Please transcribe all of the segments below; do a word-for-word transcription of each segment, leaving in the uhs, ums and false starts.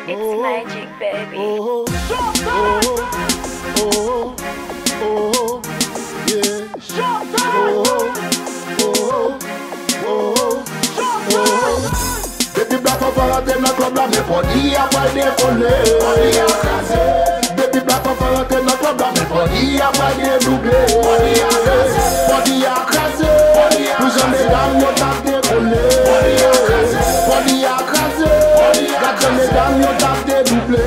It's magic, baby. Oh, oh, oh, oh, yeah. Oh, oh, oh, oh. Baby black of a ten o'clock, la me body a by the collé. Body a crasé. Baby black of a ten o'clock, la me body a by the doublé. Body a crasé. Body a crasé. Plus jamais dans nos tables de collé. Body a crasé. Body a crasé. Got jamais dans nos tables de doublé.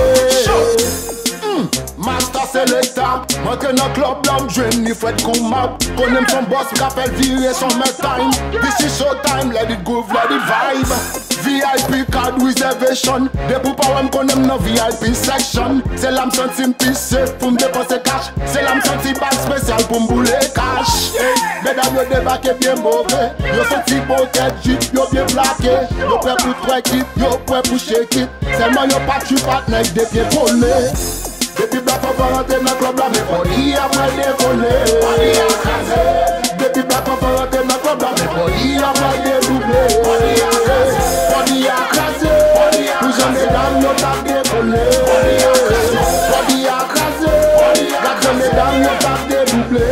Master selector, monte dans club l'homme jeune ni Fred Koumab. Connais son boss qu'appelle virer son make time. This is show time, let it groove, let it vibe. V I P card reservation. De pou pa wèm konem nan V I P section. C'est la m'senti m'pisse pou m'dépenser cash. C'est la m'senti bag spécial pou m'boule cash. Hey, mesdames yo débarqué bien mauvais. Yo senti pocket jeep, yo bien plaqué. Yo prêt pour trois kit, yo prêt pour shake it. Seulement yo pas tu pas nèg des pieds collés. Baby black of a ten o'clock, la me body a by the collé. Body a crasé. Baby black of a ten o'clock, la me body a by the doublé. Body a crasé. Body a crasé. Plus jamais dans nos tables de collé. Body a crasé. Body a crasé. Got jamais dans nos tables de doublé.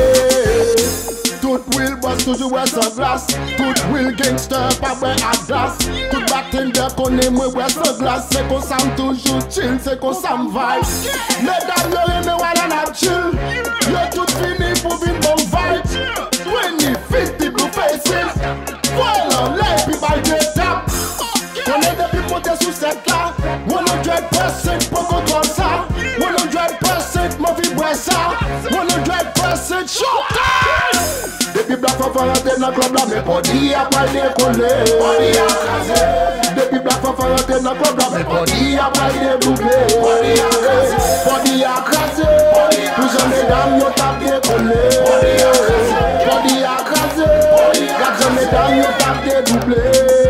Tout will boss toujours wear sunglass. Tout will gangster pas wear Adidas. Tout bartender connaît moi wear sunglass. C'est qu'on s'aime toujours chill, c'est qu'on s'aime vibe. Mesdames yo aimé wala n'a chill. Yo tout fini pour une bonne vibe. Twenty, fifty blue faces. Voilà les people by the top. Connais depuis monter sous cette là. one hundred percent pour qu'on doit ça. one hundred percent mon vibre ça. one hundred percent showtime. Depuis black of a ten o'clock, la me body a by the collé. Body a crasé. Depuis black of a ten o'clock, la me body a by the doublé. Body a crasé. Body a crasé. Plus jamais dans nos tables de collé. Body a crasé. Body a crasé. Got jamais dans nos tables de doublé.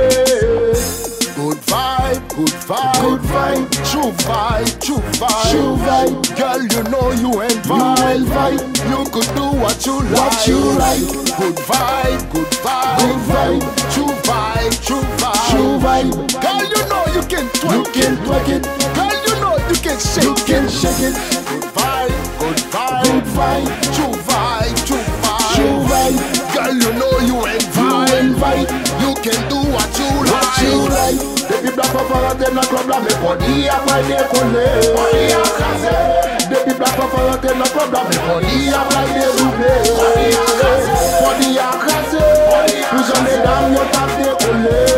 Good vibe, good vibe, good vibe, true vibe, true vibe, true vibe. Girl, you know you ain't vibe, you, vibe. You could do what you like, what you like. Good vibe, good vibe, good vibe, true vibe, true vibe, true vibe. Girl, you know you can twerk, you can twerk it. Girl, you know you can shake, you can shake it. Good vibe, good vibe, good vibe, true vibe, true vibe, true vibe. Girl, you know you ain't vibe, you ain't vibe. You can do what you like, what you like. Baby black of a ten o'clock, la me body a by the collé. Body a crasé. Baby black of a ten o'clock, la me body a by the doublé. Body a crasé. Body a crasé. Plus jamais dans nos tables de collé.